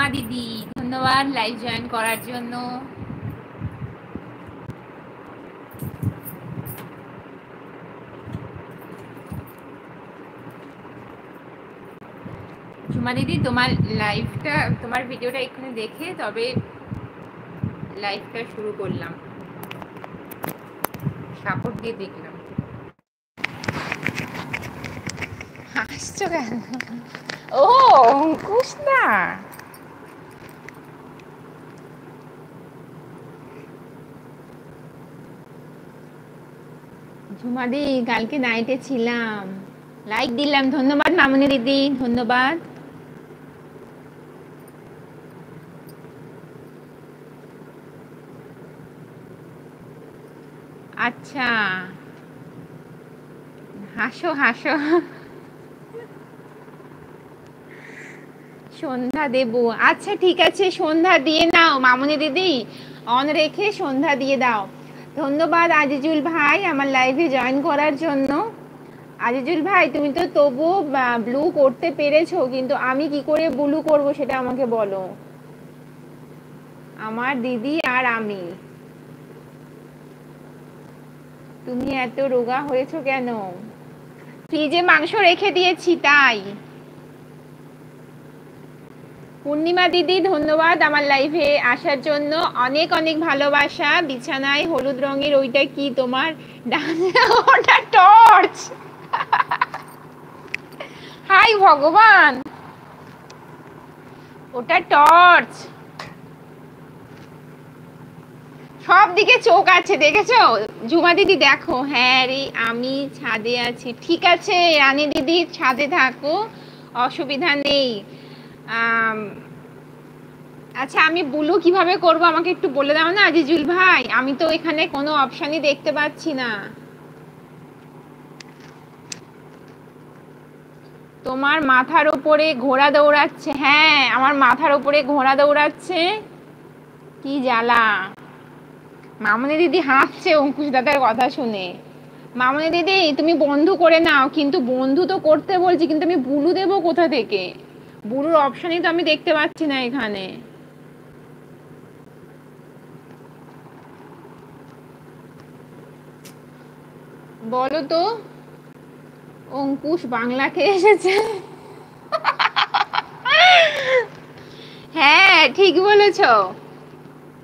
ঝুমা দিদি ধন্যবাদ live join করার জন্য। ঝুমা দিদি তোমার লাইভটা, তোমার ভিডিওটা এখানে দেখে তবে লাইভটা শুরু করলাম, সাপোর্ট দিয়ে দেখলাম। হাসছো কেন? ও অঙ্কুশ না, ঝুমাদি কালকে নাইটে ছিলাম, লাইক দিলাম। ধন্যবাদ মামনি দিদি, ধন্যবাদ। আচ্ছা হাসো হাসো। সন্ধ্যা দেব, আচ্ছা ঠিক আছে সন্ধ্যা দিয়ে নাও মামনি দিদি, অন রেখে সন্ধ্যা দিয়ে দাও। ধন্যবাদ আজিজুল ভাই আমার লাইভে জয়েন করার জন্য। আজিজুল ভাই তুমি তো তবু ব্লু করতে পেরেছো, কিন্তু আমি কি করে ব্লু করব সেটা আমাকে বলো। আমার দিদি আর আমি। তুমি এত রোগা হয়েছো কেন? ফ্রিজে মাংস রেখে দিয়েছি তাই। পূর্ণিমা দিদি ধন্যবাদ আমার লাইভে আসার জন্য, অনেক অনেক ভালোবাসা। বিছানায় হলুদ রঙের ওইটা কি তোমার? ওটা টর্চ। হাই ভগবান, ওটা টর্চ। সব দিকে চোখ আছে দেখেছো ঝুমা দিদি? দেখো, হ্যাঁ রে আমি ছাদে আছি। ঠিক আছে রানী দিদি ছাদে থাকো, অসুবিধা নেই। আচ্ছা আমি ব্লু কিভাবে করব আমাকে একটু বলে দাও না আজিজুল ভাই, আমি তো এখানে কোনো অপশনই দেখতে পাচ্ছি না। তোমার মাথার উপরে ঘোড়া দৌড়াচ্ছে, হ্যাঁ আমার মাথার উপরে ঘোড়া দৌড়াচ্ছে, কি জ্বালা। মামনি দিদি হাসছে অঙ্কুশ দাদার কথা শুনে। মামনি দিদি তুমি বন্ধু করে নাও, কিন্তু বন্ধু তো করতে বলছি, কিন্তু আমি ব্লু দেবো কোথা থেকে? ব্লুর অপশনই তো আমি দেখতে পাচ্ছি না এখানে। বলো তো। অঙ্কুশ বাংলা খেয়ে এসেছে। হ্যাঁ ঠিক বলেছো।